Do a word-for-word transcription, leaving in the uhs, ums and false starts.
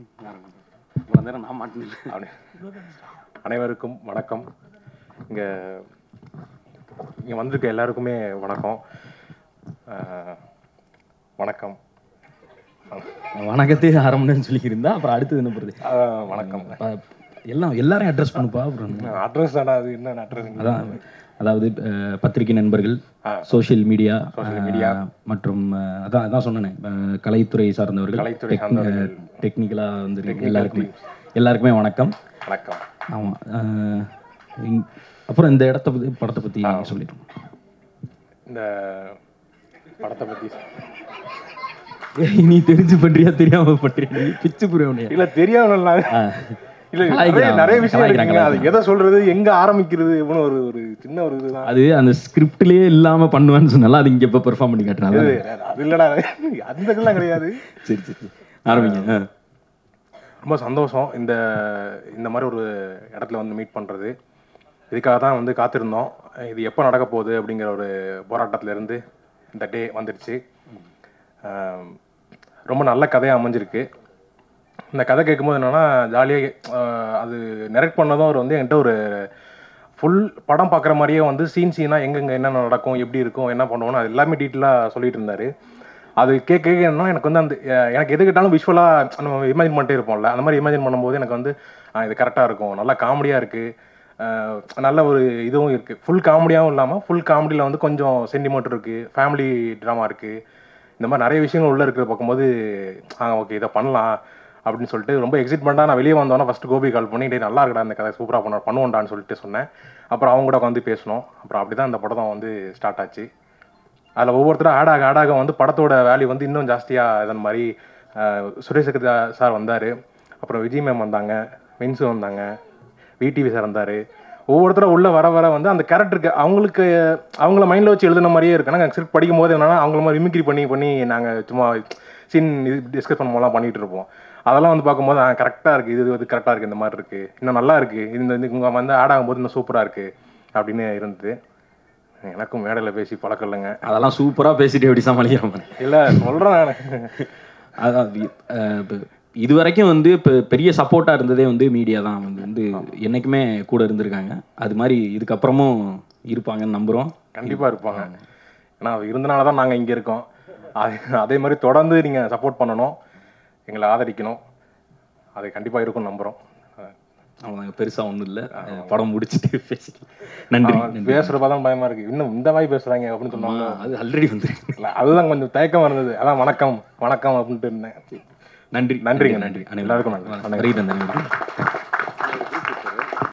நான் மாட்டேன். அனைவருக்கும் வணக்கம். இங்கே இங்கே வந்திருக்க எல்லாருக்குமே வணக்கம். வணக்கம் வணக்கத்தையே ஆரம்பம்னு சொல்லியிருந்தா அப்புறம் அடுத்தது என்ன போகிறது? வணக்கம். எல்லாம் எல்லாரையும் அட்ரஸ் பண்ணுப்பா. அப்புறம் அட்ரஸ் தானே அது என்ன அட்ரஸ்? அதான் அதாவது பத்திரிகை நண்பர்கள், சோஷியல் மீடியா மீடியா மற்றும் அதான் அதான் சொன்னேன் கலைத்துறை சார்ந்தவர்கள், கலைத்துறை சார்ந்தவர்கள், டெக்னிக்கலாக வந்து எல்லாருக்குமே எல்லாருக்குமே வணக்கம். வணக்கம். ஆமாம். அப்புறம் இந்த இடத்த பற்றி படத்தை பற்றி சொல்லிடுவோம். இந்த படத்தை பற்றி நீ தெரிஞ்சு பண்றியா தெரியாம பண்றியா? பிச்சு புரியவனே இல்லை தெரியாம இல்லை நிறைய விஷயம் இருக்குங்க. அது எதை சொல்றது, எங்க ஆரம்பிக்கிறது அப்படின்னு ஒரு ஒரு சின்ன ஒரு இதுதான். அது அந்த ஸ்கிரிப்ட்லயே இல்லாம பண்ணுவான்னு சொன்னால அது இங்க இப்ப பெர்ஃபார்ம் பண்ணி காட்டுறாங்க. அது இல்லடா, அந்த இதெல்லாம் கிடையாது. சரி சரி ஆரம்பிங்க. ரொம்ப சந்தோஷம் இந்த இந்த மாதிரி ஒரு இடத்துல வந்து மீட் பண்ணுறது. இதுக்காக தான் வந்து காத்திருந்தோம். இது எப்போ நடக்க போகுது அப்படிங்கிற ஒரு போராட்டத்திலேருந்து இந்த டே வந்துடுச்சு. ரொம்ப நல்ல கதையாக அமைஞ்சிருக்கு. இந்த கதை கேட்கும்போது என்னென்னா ஜாலியாக அது நெரக்ட் பண்ணதும் அவர் வந்து என்கிட்ட ஒரு ஃபுல் படம் பார்க்குற மாதிரியே வந்து சீன் சீனாக எங்கெங்கே என்னென்ன நடக்கும், எப்படி இருக்கும், என்ன பண்ணுவோன்னு அது எல்லாமே டீட்டெயிலாக சொல்லிட்டு இருந்தார். அது கேட்க கேட்கணும்னா எனக்கு வந்து அந்த எனக்கு எது கேட்டாலும் விஷுவலாக நம்ம இமேஜின் பண்ணிட்டே இருப்போம்ல, அந்த மாதிரி இமேஜின் பண்ணும்போது எனக்கு வந்து இது கரெக்டாக இருக்கும். நல்லா காமெடியாக இருக்குது, நல்ல ஒரு இதுவும் இருக்குது. ஃபுல் காமெடியாகவும் இல்லாமல் ஃபுல் காமெடியில் வந்து கொஞ்சம் சென்டிமெண்ட் இருக்குது, ஃபேமிலி ட்ராமா இருக்குது. இந்த மாதிரி நிறைய விஷயங்கள் உள்ளே இருக்கிறத பார்க்கும்போது ஆ ஓகே இதை பண்ணலாம் அப்படின்னு சொல்லிட்டு ரொம்ப எக்ஸைட்மெண்ட்டாக நான் வெளியே வந்தோன்னா ஃபஸ்ட்டு கோபி கால் பண்ணி டே நல்லா இருக்கடா இந்த கதை சூப்பராக பண்ண பண்ணுவோண்டான்னு சொல்லிட்டு சொன்னேன். அப்புறம் அவங்க கூட வந்து பேசணும். அப்புறம் அப்படி தான் இந்த படம் வந்து ஸ்டார்ட் ஆச்சு. அதில் ஒவ்வொருத்தரும் ஆட் ஆக ஆட் ஆக வந்து படத்தோட வேல்யூ வந்து இன்னும் ஜாஸ்தியாக இதன் மாதிரி சுரேஷ் சக்கரா சார் வந்தார், அப்புறம் விஜய் மேம் வந்தாங்க, மின்சு வந்தாங்க, விடிவி சார் வந்தார். ஒவ்வொருத்தரும் உள்ளே வர வர வந்து அந்த கேரக்டருக்கு அவங்களுக்கு அவங்கள மைண்டில் வச்சு எழுதுன மாதிரியே இருக்கு. நாங்கள் ஸ்கிரிப்ட் படிக்கும் போது என்னன்னா அவங்கள மாதிரி மிமிக்ரி பண்ணி பண்ணி நாங்கள் சும்மா சீன் இது டிஸ்கஸ் பண்ணும்போதெல்லாம் பண்ணிகிட்டு இருப்போம். அதெல்லாம் வந்து பார்க்கும்போது கரெக்டாக இருக்குது, இது வந்து கரெக்டாக இருக்குது, இந்த மாதிரி இருக்குது, இன்னும் நல்லா இருக்குது, இந்த இங்கே வந்து ஆட் ஆகும்போது இன்னும் சூப்பராக இருக்குது அப்படின்னு இருந்தது. எனக்கும் மேடையில் பேசி பழக்கம் இல்லைங்க. அதெல்லாம் சூப்பராக பேசிட்டு எப்படி சமாளிக்கிறோம்? இல்லை சொல்கிறேன் நான். அதான் இது வரைக்கும் வந்து இப்போ பெரிய சப்போர்ட்டாக இருந்ததே வந்து மீடியா தான். வந்து வந்து என்றைக்குமே கூட இருந்திருக்காங்க. அது மாதிரி இதுக்கப்புறமும் இருப்பாங்கன்னு நம்புகிறோம். கண்டிப்பாக இருப்பாங்க. ஏன்னா அது இருந்தனால தான் நாங்கள் இங்கே இருக்கோம். அது அதே மாதிரி தொடர்ந்து நீங்கள் சப்போர்ட் பண்ணணும், எங்களை ஆதரிக்கணும். அது கண்டிப்பாக இருக்கும் நம்புகிறோம். அவங்க பெருசாக ஒன்றும் இல்லை, படம் முடிச்சுட்டு பேசிக்கலாம். நன்றி. பேசுகிறப்ப தான் பயமாக இருக்குது, இன்னும் இந்த மாதிரி பேசுகிறாங்க அப்படின்னு சொன்னாங்க. அது ஆல்ரெடி வந்து இல்லை அதுதான் கொஞ்சம் தயக்கமாக இருந்தது. அதான் வணக்கம் வணக்கம் அப்படின்ட்டு இருந்தேன். நன்றி நன்றிங்க. நன்றி எல்லாருக்கும் நன்றி. நன்றி.